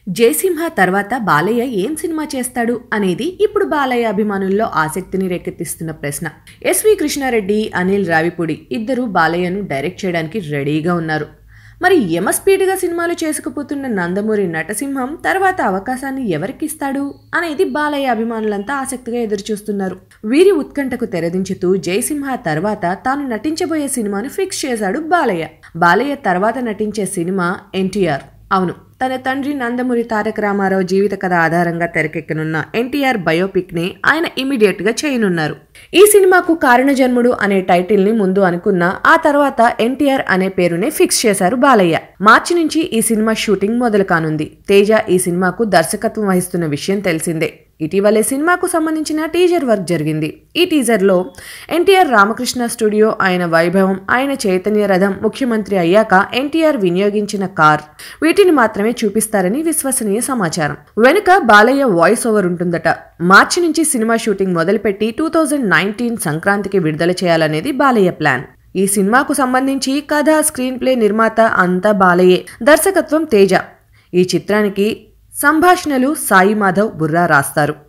జయసింహ తర్వాత బాలయ్య ఏం సినిమా చేస్తాడు అనేది ఇప్పుడు బాలయ్య అభిమానుల్లో ఆసక్తిని రేకెత్తిస్తున్న ప్రశ్న. ఎస్వి కృష్ణారెడ్డి, అనిల్ రావిపూడి ఇద్దరు బాలయ్యను డైరెక్ట్ చేయడానికి రెడీగా ఉన్నారు. మరి యమస్పీడ్గా సినిమాలు చేసుకుపోతున్న నందమూరి నటసింహం తర్వాత అవకాశాన్ని ఎవరికిస్తాడు అనేది బాలయ్య అభిమానులంతా ఆసక్తిగా ఎదురుచూస్తున్నారు. వీరి ఉత్కంఠకు తెరదించుతూ జయసింహ తర్వాత తాను నటించబోయే సినిమాను ఫిక్స్ చేశాడు బాలయ్య. బాలయ్య తర్వాత నటించే సినిమా ఎన్టీఆర్. అవును, తన తండ్రి నందమూరి తారక రామారావు జీవిత కథ ఆధారంగా తెరకెక్కనున్న ఎన్టీఆర్ బయోపిక్ ని ఆయన ఇమీడియట్ గా చేయనున్నారు. ఈ సినిమాకు కారణజన్ముడు అనే టైటిల్ ని ముందు అనుకున్నా ఆ తర్వాత ఎన్టీఆర్ అనే పేరునే ఫిక్స్ చేశారు బాలయ్య. మార్చి నుంచి ఈ సినిమా షూటింగ్ మొదలు కానుంది. తేజ ఈ సినిమాకు దర్శకత్వం వహిస్తున్న విషయం తెలిసిందే. ఇటీవలే సినిమాకు సంబంధించిన టీజర్ వర్క్ జరిగింది. ఈ టీజర్ లో ఎన్టీఆర్ రామకృష్ణ స్టూడియో, ఆయన వైభవం, ఆయన చైతన్య రథం, ముఖ్యమంత్రి అయ్యాక ఎన్టీఆర్ వినియోగించిన కార్, వీటిని మాత్రమే చూపిస్తారని విశ్వసనీయ సమాచారం. వెనుక బాలయ్య వాయిస్ ఓవర్ ఉంటుందట. మార్చి నుంచి సినిమా షూటింగ్ మొదలుపెట్టి 2019 సంక్రాంతికి విడుదల చేయాలనేది బాలయ్య ప్లాన్. ఈ సినిమాకు సంబంధించి కథ, స్క్రీన్ ప్లే, నిర్మాత అంతా బాలయ్యే. దర్శకత్వం తేజ. ఈ చిత్రానికి సంభాషణలు సాయి మాధవ్ బుర్రా రాస్తారు.